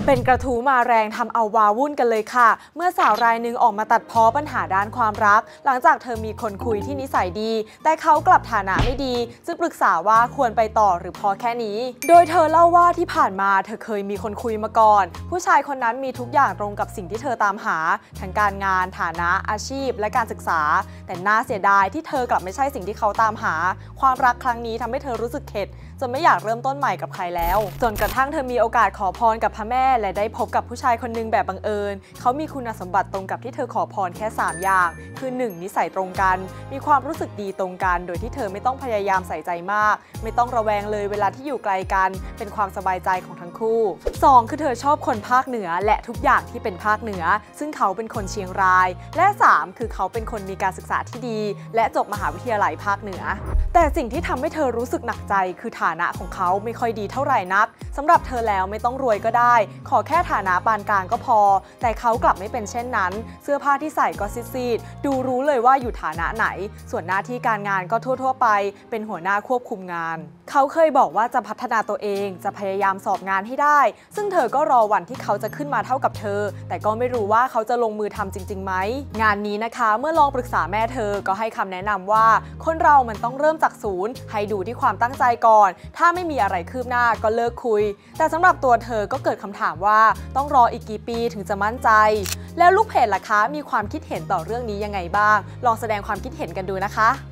เป็นกระทู้มาแรงทำเอาวาวุ่นกันเลยค่ะเมื่อสาวรายหนึ่งออกมาตัดพ้อปัญหาด้านความรักหลังจากเธอมีคนคุยที่นิสัยดีแต่เขากลับฐานะไม่ดีจึงปรึกษาว่าควรไปต่อหรือพอแค่นี้โดยเธอเล่าว่าที่ผ่านมาเธอเคยมีคนคุยมาก่อนผู้ชายคนนั้นมีทุกอย่างตรงกับสิ่งที่เธอตามหาทั้งการงานฐานะอาชีพและการศึกษาแต่น่าเสียดายที่เธอกลับไม่ใช่สิ่งที่เขาตามหาความรักครั้งนี้ทำให้เธอรู้สึกเข็ดจนไม่อยากเริ่มต้นใหม่กับใครแล้วจนกระทั่งเธอมีโอกาสขอพรกับพระแม่และได้พบกับผู้ชายคนหนึ่งแบบบังเอิญเขามีคุณสมบัติตรงกับที่เธอขอพรแค่3อย่างคือ 1. นิสัยตรงกันมีความรู้สึกดีตรงกันโดยที่เธอไม่ต้องพยายามใส่ใจมากไม่ต้องระแวงเลยเวลาที่อยู่ไกลกันเป็นความสบายใจของทั้งคู่ 2. คือเธอชอบคนภาคเหนือและทุกอย่างที่เป็นภาคเหนือซึ่งเขาเป็นคนเชียงรายและ 3. คือเขาเป็นคนมีการศึกษาที่ดีและจบมหาวิทยาลัยภาคเหนือแต่สิ่งที่ทำให้เธอรู้สึกหนักใจคือฐานะของเขาไม่ค่อยดีเท่าไหร่นักสำหรับเธอแล้วไม่ต้องรวยก็ได้ขอแค่ฐานะปานกลางก็พอแต่เขากลับไม่เป็นเช่นนั้นเสื้อผ้าที่ใส่ก็ซีดๆดูรู้เลยว่าอยู่ฐานะไหนส่วนหน้าที่การงานก็ทั่วๆไปเป็นหัวหน้าควบคุมงานเขาเคยบอกว่าจะพัฒนาตัวเองจะพยายามสอบงานให้ได้ซึ่งเธอก็รอวันที่เขาจะขึ้นมาเท่ากับเธอแต่ก็ไม่รู้ว่าเขาจะลงมือทำจริงๆไหมงานนี้นะคะเมื่อลองปรึกษาแม่เธอก็ให้คำแนะนำว่าคนเรามันต้องเริ่มจากศูนย์ให้ดูที่ความตั้งใจก่อนถ้าไม่มีอะไรคืบหน้าก็เลิกคุยแต่สำหรับตัวเธอก็เกิดคำถามว่าต้องรออีกกี่ปีถึงจะมั่นใจแล้วลูกเพจล่ะคะมีความคิดเห็นต่อเรื่องนี้ยังไงบ้างลองแสดงความคิดเห็นกันดูนะคะ